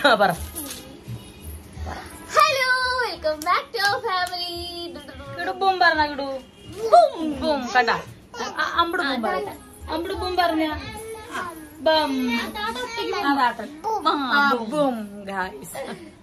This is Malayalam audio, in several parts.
പറ. Hello, welcome back to our family. കിടുബും പറഞ്ഞ കിടു ബും കണ്ട അമ്പട് ബും പറഞ്ഞ അമ്പട് ബും പറഞ്ഞ ബം അതാട്ടൻ ബും ഗൈസ്.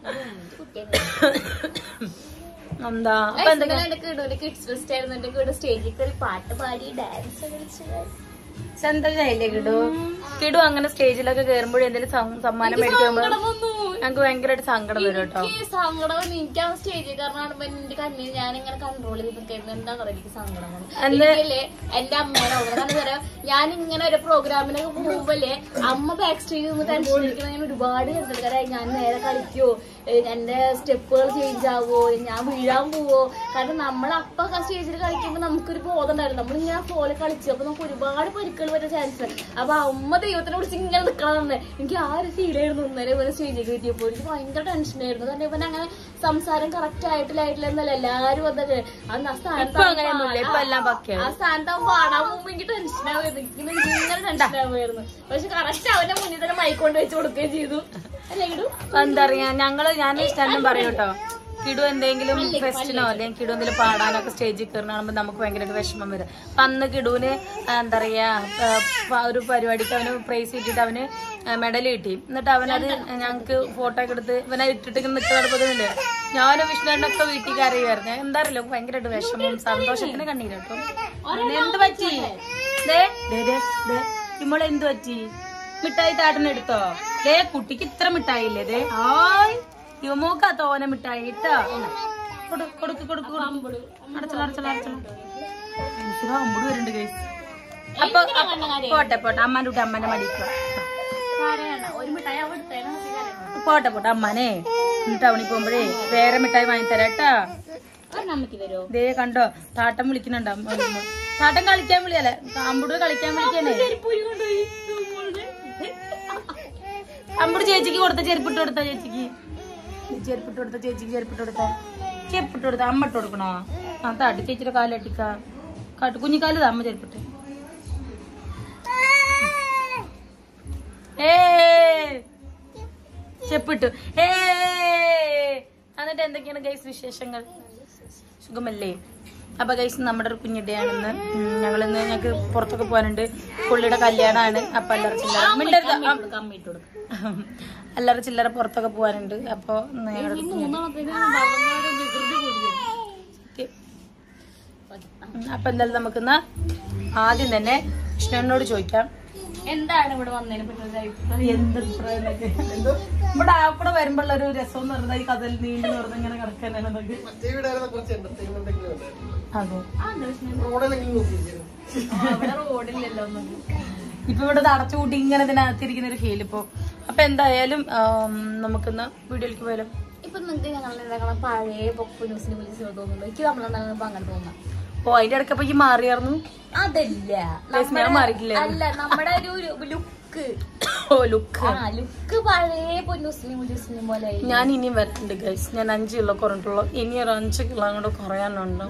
എന്താ അപ്പൊ എന്തൊക്കെ കിഡ്സ് ഫെസ്റ്റ് ആയിരുന്നു. എന്റെ കൂടെ സ്റ്റേജിൽ കയറി പാട്ട് പാടി ഡാൻസ് കളിച്ചു. സന്തോഷായില്ലേ കിടു? കിടു അങ്ങനെ സ്റ്റേജിലൊക്കെ കേറുമ്പോഴും എന്തെങ്കിലും സമ്മാനം മേടിക്കുമ്പോ ഞങ്ങക്ക് ഭയങ്കരമായിട്ട് സങ്കടം വരും കേട്ടോ. സങ്കടം എനിക്ക് ആ സ്റ്റേജിൽ കാരണം എന്റെ കണ്ണിൽ ഞാനിങ്ങനെ കൺട്രോൾ ചെയ്തിരിക്കുന്നു. എന്താ പറയുക, എനിക്ക് സങ്കടം എന്റെ അമ്മയുടെ അവിടെ കാരണം തരാം. ഞാനിങ്ങനെ ഒരു പ്രോഗ്രാമിനൊക്കെ പോകുമ്പോഴേ അമ്മ ബാക്ക് സ്റ്റേജിൽ നിന്ന് ടെൻഷൻ ഇരിക്കുന്ന ഞാൻ ഒരുപാട് കരുതൽക്കാരായി. ഞാൻ നേരെ കളിക്കോ, എന്റെ സ്റ്റെപ്പുകൾ ചേഞ്ച് ആവോ, ഞാൻ വീഴാൻ പോവോ. കാരണം നമ്മളപ്പ സ്റ്റേജിൽ കളിക്കുമ്പോ നമുക്കൊരു ബോധം ഉണ്ടായിരുന്നു. നമ്മളിങ്ങനെ പോലെ കളിച്ചു. അപ്പൊ നമുക്ക് ഒരുപാട് പരിക്കുകൾ വരാൻ ചാൻസ് ഉണ്ട്. അപ്പൊ അമ്മ ദൈവത്തിനെ കുറിച്ച് ഇങ്ങനെ നിൽക്കണമെന്ന് എനിക്ക് ആ ഒരു ഫീലായിരുന്നു. ഇന്നലെ ഇവരെ സ്റ്റേജിലേക്ക് എത്തിയപ്പോ എനിക്ക് ഭയങ്കര ടെൻഷനായിരുന്നു. കാരണം ഇവൻ അങ്ങനെ സംസാരം കറക്റ്റ് ആയിട്ടില്ല എല്ലാരും വന്നത് അന്ന് ആ സ്ഥാനത്ത് പാടാൻ മുമ്പ് എനിക്ക് ടെൻഷനാവുമായിരുന്നു. ഇങ്ങനെ ടെൻഷനാവുമായിരുന്നു. പക്ഷെ കറക്റ്റ് അവന്റെ മുന്നിൽ തന്നെ മൈക്ക് കൊണ്ട് വെച്ച് കൊടുക്കുകയും ചെയ്തു. അല്ലേ കിടു? എന്താ പറയാ, ഞാൻ ഇഷ്ടം പറയും കേട്ടോ. കിടു എന്തെങ്കിലും ഫെസ്റ്റിനോ അല്ലെങ്കിൽ കിടു എന്തെങ്കിലും പാടാനൊക്കെ സ്റ്റേജിൽ കയറുന്ന കാണുമ്പോൾ നമുക്ക് ഭയങ്കരമായിട്ട് വിഷമം വരും. അപ്പൊ അന്ന് കിടുവിന് എന്താ പറയാ ഒരു പരിപാടിക്ക് അവന് പ്രൈസ് കിട്ടിയിട്ട് അവന് മെഡൽ കിട്ടി. എന്നിട്ട് അവനത് ഞങ്ങക്ക് ഫോട്ടോ ഒക്കെ എടുത്ത് ഇവനെ ഇട്ടിട്ട് നിൽക്കുന്നുണ്ട്. ഞാനും വിഷ്ണുവിനൊക്കെ വീട്ടിൽ കരയുമായിരുന്നു. എന്താ അറിയില്ല, ഭയങ്കരമായിട്ട് വിഷമം സന്തോഷത്തിന് കണ്ണീര് കേട്ടോ. എന്ത് പറ്റി ഇമ്മളെ എന്ത് പറ്റി? മിഠായി താട്ടനെടുത്തോ? ദേ കുട്ടിക്ക് ഇത്ര മിഠായി ഇല്ലേ? ദേ ആയ് യുമോക്കാ തോനെ മിഠായി ഇട്ടാ. കൊടുക്ക് അമ്പട് വരുന്നുണ്ട് കൈ. അപ്പൊ പോട്ടെ അമ്മാൻ്റെ കുട്ടി അമ്മനെ മടിക്കുക. പോട്ടെ അമ്മാനെ ടൗണിൽ പോകുമ്പോഴേ വേറെ മിഠായി വാങ്ങിത്തരാട്ടാ. ദേ കണ്ടോ താട്ടം വിളിക്കുന്നുണ്ട്. താട്ടം കളിക്കാൻ വിളിയല്ലേ, അമ്പൂട് കളിക്കാൻ വിളിക്കണേ. അമ്പൂട് ചേച്ചിക്ക് കൊടുത്ത ചെരുപ്പിട്ട് കൊടുത്ത ചേച്ചിക്ക് ചെരുപ്പിട്ട് കൊടുത്ത അമ്മ ഇട്ട് കൊടുക്കണോ? ആ താട്ടി ചേച്ചിയുടെ കാലട്ടിക്ക കാട്ടു കുഞ്ഞിക്കാല് അമ്മ ചെരുപ്പിട്ട്. ചെപ്പിട്ടു. എന്നിട്ട് എന്തൊക്കെയാണ് ഗൈസ് വിശേഷങ്ങൾ? സുഖമല്ലേ? അപ്പൊ ഗൈസ് നമ്മുടെ ഒരു കുഞ്ഞിടെയാണെന്ന്. ഞങ്ങൾക്ക് പുറത്തൊക്കെ പോകാനുണ്ട്. പുള്ളിയുടെ കല്യാണമാണ്. അപ്പൊ അല്ലറ ചില്ലറ പുറത്തൊക്കെ പോകാനുണ്ട്. അപ്പൊ അപ്പൊ എന്തായാലും നമുക്കിന്ന് ആദ്യം തന്നെ കൃഷ്ണനോട് ചോദിക്കാം, എന്താണ് ഇവിടെ വന്നതിനെ പറ്റി എന്ത് ഇവിടെ അവിടെ വരുമ്പോഴുള്ള ഒരു രസം എന്ന് പറഞ്ഞാൽ ഈ കഥയിൽ നീണ്ടു പറഞ്ഞ ഇങ്ങനെ കിടക്കാനാണ്. ഇപ്പൊ ഇവിടെ അടച്ചുകൂട്ടി ഇങ്ങനെ ഇതിനകത്തിരിക്കുന്ന ഒരു ഫീൽ ഇപ്പൊ. അപ്പൊ എന്തായാലും നമുക്കിന്ന് വീഡിയോയിലേക്ക് പോയാലും. ഇപ്പൊ നിങ്ങൾക്ക് ഞങ്ങൾ പഴയ പൊക്കു ന്യൂസിനെ വിളിച്ച് തോന്നുന്നു. എനിക്ക് നമ്മളുണ്ടാകുമ്പോ അങ്ങനെ തോന്നാം. ഓ അതിന്റെ ഇടയ്ക്കപ്പോ ഈ മാറിയായിരുന്നു? അതല്ല, ഞാൻ മാറിയിട്ടില്ല. അല്ല നമ്മുടെ ഒരു ലുക്ക് പഴയ പൊന്നൂസിനെ പോലെ. ഞാൻ ഇനിയും വരണ്ട് ഗൈസ്. ഞാൻ 5 കിലോ കുറഞ്ഞിട്ടുള്ളൂ. ഇനി ഒരു 5 കിലോ അങ്ങോട്ട് കുറയാനുണ്ടോ?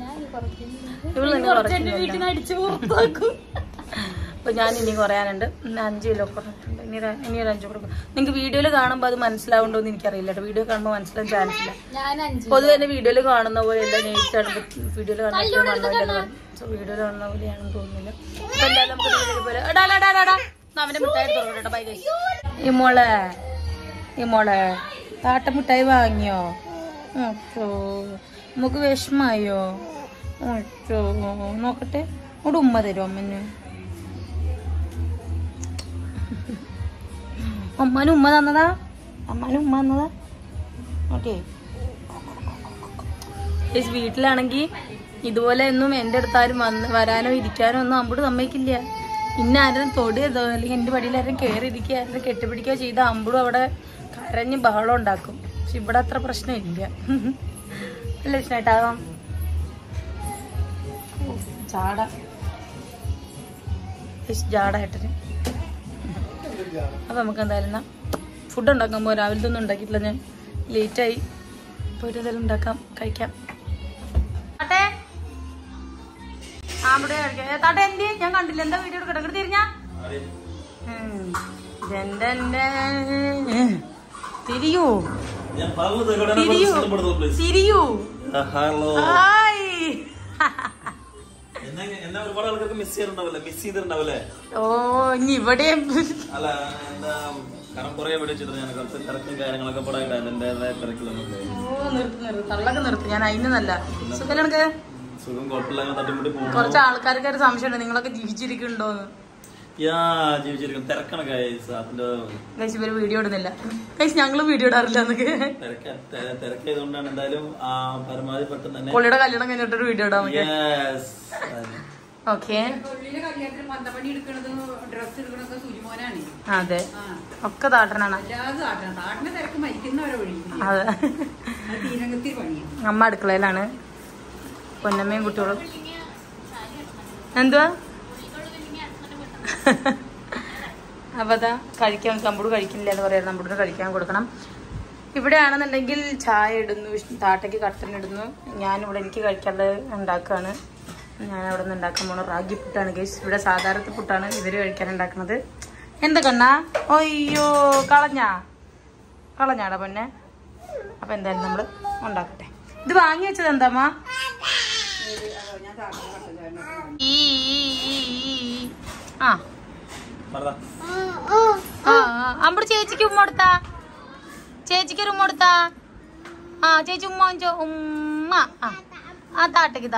അപ്പൊ ഞാൻ ഇനി കുറയാനുണ്ട്. 5 കിലോ കുറഞ്ഞിട്ടുണ്ട്. ഇനി ഒരു 5 കൊടുക്കും. നിങ്ങൾക്ക് വീഡിയോയിൽ കാണുമ്പോ അത് മനസ്സിലാവുണ്ടോന്ന് എനിക്കറിയില്ല കേട്ടോ. വീഡിയോ കാണുമ്പോൾ മനസ്സിലാൻ ചാൻസ് ഇല്ല. പൊതുവെ തന്നെ വീഡിയോയിൽ കാണുന്ന പോലെയല്ല നെയ്റ്റാണ് വീഡിയോയിൽ കാണുന്ന വീഡിയോയിൽ കാണുന്ന പോലെയാണെന്ന് തോന്നുന്നില്ല. അപ്പൊ എന്തായാലും നമുക്ക് വീഡിയോയിൽ പോലെ അവന്റെ മിഠായി തുറക്കട്ടെ. Bye guys. ഈ മോളെ താട്ട മിഠായി വാങ്ങിയോ? നമുക്ക് വിഷമായോ? നോക്കട്ടെ. ഇവിടെ ഉമ്മ തരും അമ്മന്. അമ്മാനും ഉമ്മ തന്നതാ. ഓക്കെ. വീട്ടിലാണെങ്കിൽ ഇതുപോലെ ഒന്നും എന്റെ അടുത്താരും വരാനോ ഇരിക്കാനോ ഒന്നും അമ്പൂട് സമ്മതിക്കില്ല. ഇന്ന ആരും തൊടിയതോ അല്ലെങ്കിൽ എന്റെ പടിയിൽ ആരും കയറി ഇരിക്കുക ആരും കെട്ടിപ്പിടിക്കുകയോ ചെയ്ത അമ്പൂടും അവിടെ കരഞ്ഞ് ബഹളം ഉണ്ടാക്കും. പക്ഷെ ഇവിടെ അത്ര പ്രശ്നമില്ല. അല്ല ഇഷ്ടമായിട്ടാകാം. ജാടേട്ടന്. അപ്പൊ നമുക്ക് എന്തായാലും ഫുഡ് ഉണ്ടാക്കുമ്പോ രാവിലത്തെ ഒന്നും ഉണ്ടാക്കിയിട്ടില്ല. ഞാൻ ലേറ്റായി. പോയിട്ട് എന്തായാലും ഉണ്ടാക്കാം, കഴിക്കാം. താട്ടെ എന്ത് ഞാൻ കണ്ടില്ല. എന്താ വീഡിയോ എടുക്കട്ടെ? തിരിഞ്ഞാ തിരിയൂ തിരിയൂ. ഓ ഇനി ഇവിടെ തള്ളൊക്കെ നിർത്തി. ഞാൻ അതിനൊന്നല്ല. സുഖനക്ക് കുറച്ച് ആൾക്കാർക്ക് ഒരു സംശയമുണ്ട്, നിങ്ങളൊക്കെ ജീവിച്ചിരിക്കുന്നുണ്ടോന്ന്. ഇവര് വീഡിയോ ഇടുന്നില്ല. ഞങ്ങള് വീഡിയോ ഇടാറില്ല. പുള്ളിയുടെ കല്യാണം കഴിഞ്ഞിട്ടൊരു വീഡിയോ ഇടാൻ മതി. ഓക്കെ അതെ, ഒക്കെ താട്ടനാണ്. അതെ, അമ്മ അടുക്കളയിലാണ്. പൊന്നമ്മയും കുട്ടികളും. എന്തുവാ അപ്പൊ അതാ കഴിക്കാൻ തമ്പൂട് കഴിക്കുന്നില്ല എന്ന് പറയാം. തമ്പൂടിന് കഴിക്കാൻ കൊടുക്കണം. ഇവിടെ ആണെന്നുണ്ടെങ്കിൽ ചായ ഇടുന്നു, താട്ടയ്ക്ക് കട്ടനിടുന്നു. ഞാനിവിടെ എനിക്ക് കഴിക്കാനുള്ളത് ഉണ്ടാക്കുകയാണ്. ഞാൻ അവിടെ നിന്ന് ഉണ്ടാക്കാൻ പോണ റാഗി പുട്ടാണ് ഗൈസ്. ഇവിടെ സാധാരണ പുട്ടാണ് ഇവര് കഴിക്കാൻ ഉണ്ടാക്കുന്നത്. എന്താ കണ്ണാ? അയ്യോ കളഞ്ഞാടാ പൊന്നെ. അപ്പൊ എന്തായാലും നമ്മള് ഉണ്ടാക്കട്ടെ. ഇത് വാങ്ങി വെച്ചത് എന്താമ്മ? അമ്പട് ചേച്ചിക്ക് ഉമ്മ കൊടുത്താ, ചേച്ചിക്കൊരു ഉമ്മ കൊടുത്താ. ചേച്ചി ഉമ്മ വാങ്ങിച്ചോ. ഉമ്മ താട്ടയ്ക്ക്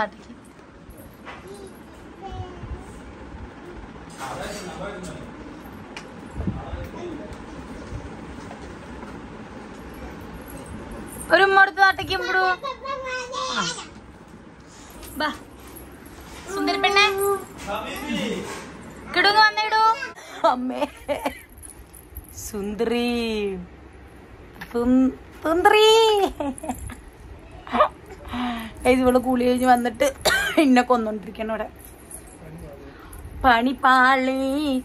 ഒരു ഉമ്മ കൊടുത്ത് താട്ടയ്ക്ക് ഉമ്പിടൂ. സുന്ദരി പെണ്ണെ കിടന്ന് വന്നിടൂ. അമ്മേ സുന്ദരി ഇവള് കൂലി കഴിഞ്ഞ് വന്നിട്ട് എന്നെ കൊന്നോണ്ടിരിക്കണം ഇവിടെ. പണിപ്പാളി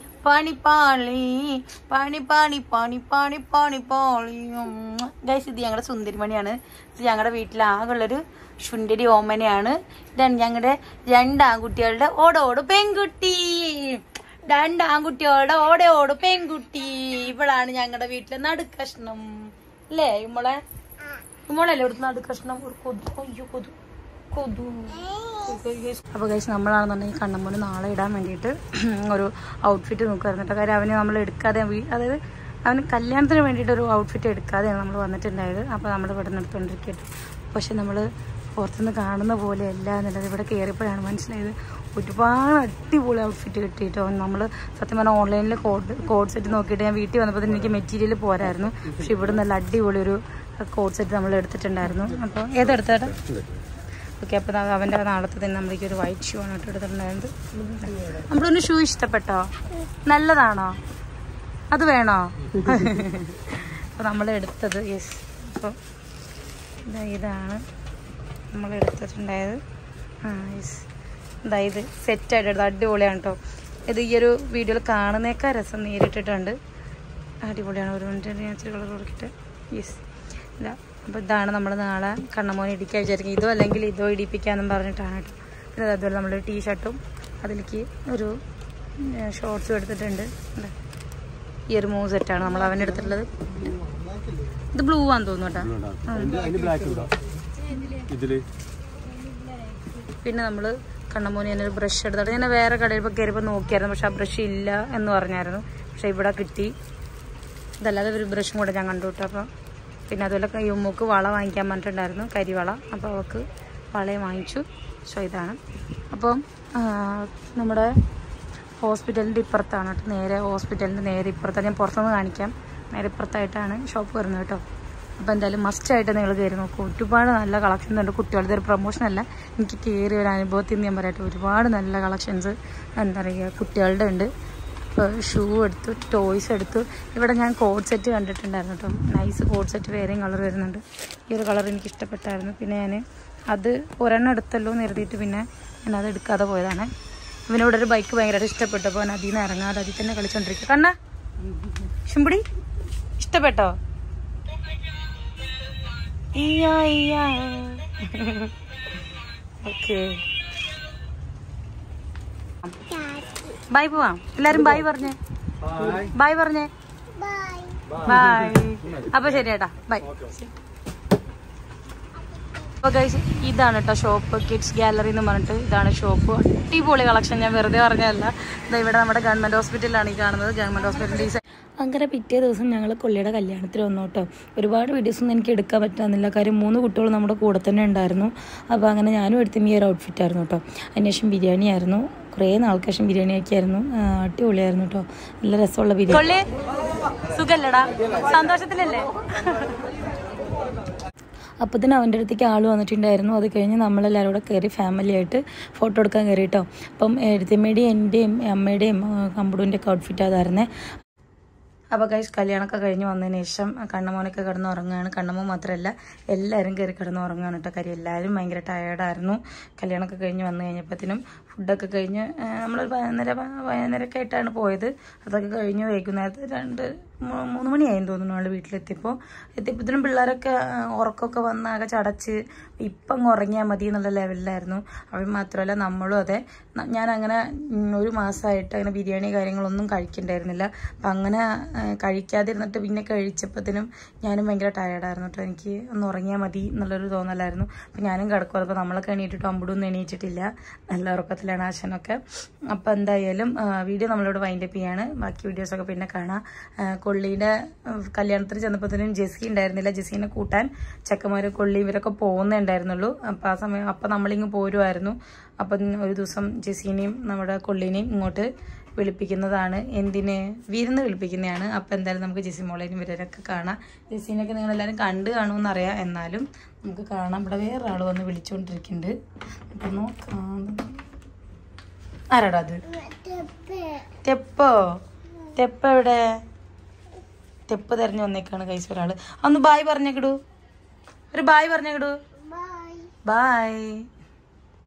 ഗൈസ്, ഇത് ഞങ്ങളുടെ സുന്ദരിമണിയാണ്. ഇത് ഞങ്ങളുടെ വീട്ടിലാകുള്ളൊരു ശുണ്ടരി ഓമനയാണ്. ഇതാണ് ഞങ്ങളുടെ 2 ആൺകുട്ടികളുടെ ഓടോട് പെൺകുട്ടി. 2 ആൺകുട്ടികളുടെ ഓടോട് പെൺകുട്ടി. ഇവളാണ് ഞങ്ങളുടെ വീട്ടിലെ നടുക്കഷ്ണം അല്ലേ? ഇമ്മളല്ലേ ഇവിടുത്തെ നടുക്കഷ്ണം. ഒരു കൊതു. അപ്പൊ ഗൈസ്, നമ്മളാണെന്നുണ്ടെങ്കിൽ കണ്ണമ്മൂന് നാളെ ഇടാൻ വേണ്ടിയിട്ട് ഒരു ഔട്ട്ഫിറ്റ് നോക്കുമായിരുന്നു കേട്ടോ. കാര്യം അവന് നമ്മൾ എടുക്കാതെ, അതായത് അവന് കല്യാണത്തിന് വേണ്ടിയിട്ട് ഒരു ഔട്ട്ഫിറ്റ് എടുക്കാതെയാണ് നമ്മൾ വന്നിട്ടുണ്ടായത്. അപ്പോൾ നമ്മൾ ഇവിടെ നിന്ന് എടുത്തുകൊണ്ടിരിക്കട്ടെ. പക്ഷെ നമ്മൾ പുറത്തുനിന്ന് കാണുന്ന പോലെയല്ല എന്നുള്ളത് ഇവിടെ കയറിയപ്പോഴാണ് മനസ്സിലായത്. ഒരുപാട് അടിപൊളി ഔട്ട്ഫിറ്റ് കിട്ടിയിട്ടോ. നമ്മൾ സത്യം പറഞ്ഞാൽ ഓൺലൈനിൽ കോഡ് സെറ്റ് നോക്കിയിട്ട് ഞാൻ വീട്ടിൽ വന്നപ്പോൾ തന്നെ എനിക്ക് മെറ്റീരിയൽ പോരായിരുന്നു. പക്ഷെ ഇവിടെ നല്ല അടിപൊളി ഒരു കോഡ് സെറ്റ് നമ്മൾ എടുത്തിട്ടുണ്ടായിരുന്നു. അപ്പോൾ ഏതെടുത്തേട്ടാ? ഓക്കെ, അപ്പോൾ അവൻ്റെ നാളത്തെ തന്നെ നമ്മൾക്ക് ഒരു വൈറ്റ് ഷൂ ആണ് കേട്ടോ എടുത്തിട്ടുണ്ടായിരുന്നത്. നമ്മളൊന്ന് ഷൂ ഇഷ്ടപ്പെട്ടോ? നല്ലതാണോ? അത് വേണോ? അപ്പോൾ നമ്മൾ എടുത്തത് യെസ്. അപ്പോൾ ഇതാണ് നമ്മൾ എടുത്തിട്ടുണ്ടായത്. യെസ്, ഇത് സെറ്റായിട്ട് എടുത്തത്. അടിപൊളിയാണ് കേട്ടോ. ഇത് ഈ ഒരു വീഡിയോയിൽ കാണുന്നേക്കാൾ രസം നേരിട്ടിട്ടുണ്ട്. അടിപൊളിയാണ്. ഒരു മിനിറ്റ് കളർ കൊടുത്തിട്ട് യെസ് ഇല്ല. അപ്പോൾ ഇതാണ് നമ്മൾ നാളെ കണ്ണമോനെ ഇടിക്കാൻ വിചാരിക്കും. ഇതോ അല്ലെങ്കിൽ ഇതോ ഇടിപ്പിക്കാമെന്നും പറഞ്ഞിട്ടാണ് കേട്ടോ. പിന്നെ അതുപോലെ നമ്മൾ ടീഷർട്ടും അതിലേക്ക് ഒരു ഷോർട്സും എടുത്തിട്ടുണ്ട്. ഈ ഒരു 3 സെറ്റാണ് നമ്മൾ അവനെടുത്തിട്ടുള്ളത്. ഇത് ബ്ലൂ ആണെന്ന് തോന്നുന്നു കേട്ടോ. പിന്നെ നമ്മൾ കണ്ണമോന് ഞാനൊരു ബ്രഷ് എടുത്തിട്ട് ഞാൻ വേറെ കടയിൽ ഇപ്പോൾ കയറിയപ്പോൾ നോക്കിയായിരുന്നു. പക്ഷെ ആ ബ്രഷ് ഇല്ല എന്ന് പറഞ്ഞായിരുന്നു. പക്ഷെ ഇവിടെ കിട്ടി. ഇതല്ലാതെ ഒരു ബ്രഷും കൂടെ ഞാൻ കണ്ടു കേട്ടോ. അപ്പോൾ പിന്നെ അതുപോലെ യുമ്മക്ക് വള വാങ്ങിക്കാൻ പറഞ്ഞിട്ടുണ്ടായിരുന്നു, കരിവള. അപ്പോൾ അവൾക്ക് വളയും വാങ്ങിച്ചു. സോ ഇതാണ്. അപ്പം നമ്മുടെ ഹോസ്പിറ്റലിൻ്റെ ഇപ്പുറത്താണ് കേട്ടോ. നേരെ ഹോസ്പിറ്റലിൻ്റെ നേരെ ഇപ്പുറത്താണ്. ഞാൻ പുറത്തുനിന്ന് കാണിക്കാം. നേരെ ഇപ്പുറത്തായിട്ടാണ് ഷോപ്പ് വരുന്നത് കേട്ടോ. അപ്പോൾ എന്തായാലും മസ്റ്റായിട്ട് നിങ്ങൾ കയറി നോക്കും. ഒരുപാട് നല്ല കളക്ഷൻസ് ഉണ്ട്. കുട്ടികളുടെ ഒരു പ്രൊമോഷനല്ല, എനിക്ക് കയറിയ ഒരു അനുഭവത്തിൽ നിന്ന് ഞാൻ പറയട്ടെ. ഒരുപാട് നല്ല കളക്ഷൻസ് എന്താ പറയുക കുട്ടികളുടെ ഉണ്ട്. ഷൂ എടുത്തു, ടോയ്സ് എടുത്തു. ഇവിടെ ഞാൻ കോഡ് സെറ്റ് കണ്ടിട്ടുണ്ടായിരുന്നു കേട്ടോ. നൈസ് കോഡ് സെറ്റ്, വേറെയും കളർ വരുന്നുണ്ട്. ഈ ഒരു കളർ എനിക്ക് ഇഷ്ടപ്പെട്ടായിരുന്നു. പിന്നെ ഞാൻ അത് ഒരെണ്ണം എടുത്തല്ലോ എന്ന് എഴുതിയിട്ട് പിന്നെ ഞാനത് എടുക്കാതെ പോയതാണ്. ഇവനോട് ഒരു ബൈക്ക് ഭയങ്കരമായിട്ട് ഇഷ്ടപ്പെട്ടു. അപ്പോൾ അവൻ അതിൽ നിന്ന് ഇറങ്ങാതെ അതിൽ തന്നെ കളിച്ചോണ്ടിരിക്കുക. കണ്ണ ശുംപിടി ഇഷ്ടപ്പെട്ടോ? ഓക്കെ, ബൈ പോവാം. എല്ലാരും ബൈ പറഞ്ഞേ. ബൈ പറഞ്ഞേ. ബൈ. അപ്പൊ ശരി ഏട്ടാ, ബൈ. അപ്പോൾ ഗൈസ് ഇതാണ് കേട്ടോ ഷോപ്പ്, കിഡ്സ് ഗാലറി എന്ന് പറഞ്ഞിട്ട് ഇതാണ് ഷോപ്പ്. അടിപൊളി കളക്ഷൻ, ഞാൻ വെറുതെ പറഞ്ഞതല്ല. ഇതാ ഇവിടെ നമ്മുടെ ഗവൺമെൻറ് ഹോസ്പിറ്റലിലാണ് ഈ കാണുന്നത്, ഗവൺമെൻറ് ഹോസ്പിറ്റൽ. അങ്ങനെ പിറ്റേ ദിവസം ഞങ്ങൾ കൊള്ളിയുടെ കല്യാണത്തിൽ വന്നു കേട്ടോ. ഒരുപാട് വീഡിയോസൊന്നും എനിക്ക് എടുക്കാൻ പറ്റുന്നില്ല, കാര്യം 3 കുട്ടികൾ നമ്മുടെ കൂടെ തന്നെ ഉണ്ടായിരുന്നു. അപ്പോൾ അങ്ങനെ ഞാനും എടുത്തും ഈ ഒരു ഔട്ട്ഫിറ്റായിരുന്നു കേട്ടോ. അതിനുശേഷം ബിരിയാണി ആയിരുന്നു, കുറേ നാൾക്ക് ശേഷം ബിരിയാണി ആക്കിയായിരുന്നു. അടിപൊളിയായിരുന്നു കേട്ടോ, നല്ല രസമുള്ള ബിരിയാണി. സുഖല്ലടാ, സന്തോഷത്തിലല്ലേ? അപ്പോൾ തന്നെ അവൻ്റെ അടുത്തേക്ക് ആൾ വന്നിട്ടുണ്ടായിരുന്നു. അത് കഴിഞ്ഞ് നമ്മളെല്ലാവരും കൂടെ കയറി ഫാമിലി ആയിട്ട് ഫോട്ടോ എടുക്കാൻ കയറി കേട്ടോ. അപ്പം എഴുത്തമ്മയുടെയും എൻ്റെയും അമ്മയുടെയും കമ്പുടുവിൻ്റെ ഒക്കെ ഔട്ട്ഫിറ്റ് അതായിരുന്നേ. അപ്പോൾ ഗൈസ് കല്യാണമൊക്കെ കഴിഞ്ഞ് വന്നതിന് ശേഷം കണ്ണമോനൊക്കെ കിടന്ന് ഉറങ്ങുകയാണ്. കണ്ണമോ മാത്രമല്ല എല്ലാവരും കയറി കിടന്ന് ഉറങ്ങുകയാണ് കേട്ടോ. കാര്യം എല്ലാവരും ഭയങ്കര ടയേർഡായിരുന്നു. കല്യാണമൊക്കെ കഴിഞ്ഞ് വന്നു കഴിഞ്ഞപ്പോഴത്തേനും ഫുഡൊക്കെ കഴിഞ്ഞ് നമ്മളൊരു 11:30 ആയിട്ടാണ് പോയത്. അതൊക്കെ കഴിഞ്ഞ് വൈകുന്നേരത്ത് 3 മണിയായെന്ന് തോന്നുന്നു നമ്മൾ എത്തിയപ്പോഴത്തേനും പിള്ളേരൊക്കെ ഉറക്കമൊക്കെ വന്ന് ആകെ ചടച്ച് ഇപ്പം അങ്ങ് ഉറങ്ങിയാൽ മതി എന്നുള്ള ലെവലിലായിരുന്നു. അവർ മാത്രമല്ല നമ്മളും അതെ. ഞാനങ്ങനെ 1 മാസമായിട്ട് അങ്ങനെ ബിരിയാണി കാര്യങ്ങളൊന്നും കഴിക്കണ്ടായിരുന്നില്ല. അപ്പം അങ്ങനെ കഴിക്കാതിരുന്നിട്ട് പിന്നെ കഴിച്ചപ്പോഴത്തേനും ഞാനും ഭയങ്കര ടയേർഡായിരുന്നു കേട്ടോ. എനിക്ക് ഒന്ന് ഉറങ്ങിയാൽ മതി എന്നുള്ളൊരു തോന്നലായിരുന്നു. അപ്പം ഞാനും കിടക്കും. അപ്പോൾ നമ്മളൊക്കെ എണീറ്റിട്ട് അമ്പടൊന്നും എണീറ്റിട്ടില്ല, നല്ല ഉറക്കത്തിലാണ് ആശനൊക്കെ. അപ്പോൾ എന്തായാലും വീഡിയോ നമ്മളിവിടെ വൈൻഡപ്പ് ചെയ്യാണ്. ബാക്കി വീഡിയോസൊക്കെ പിന്നെ കാണാം. കൊള്ളിയുടെ കല്യാണത്തിന് ചെന്നപ്പോഴത്തേനും ജെസ്സി ഉണ്ടായിരുന്നില്ല. ജെസ്സിനെ കൂട്ടാൻ ചെക്കന്മാരും കൊള്ളി ഇവരൊക്കെ പോകുന്നുണ്ടായിരുന്നുള്ളൂ. അപ്പോൾ ആ സമയം അപ്പം നമ്മളിങ്ങ് പോരുമായിരുന്നു. അപ്പം ഒരു ദിവസം ജെസ്സിനെയും നമ്മുടെ കൊള്ളിനെയും ഇങ്ങോട്ട് വിളിപ്പിക്കുന്നതാണ്. എന്തിന്? വിരുന്ന് വിളിപ്പിക്കുന്നതാണ്. അപ്പം എന്തായാലും നമുക്ക് ജെസ്സി മോളേനും ഇവരൊക്കെ കാണാം. ജെസ്സിനൊക്കെ നിങ്ങളെല്ലാവരും കണ്ടു കാണുമെന്നറിയാം, എന്നാലും നമുക്ക് കാണാം. ഇവിടെ വേറൊരാൾ വന്ന് വിളിച്ചുകൊണ്ടിരിക്കുന്നുണ്ട്. അപ്പം നോക്കാം, ആരാടാ അത്? തെപ്പ എവിടെ? തെപ്പ് തെരഞ്ഞു വന്നേക്കാണ് കൈസ് ഒരാള്. ഒന്ന് ബായ് പറഞ്ഞേക്കിടൂ, ഒരു ബായ് പറഞ്ഞേക്കിടൂ. ബായ്.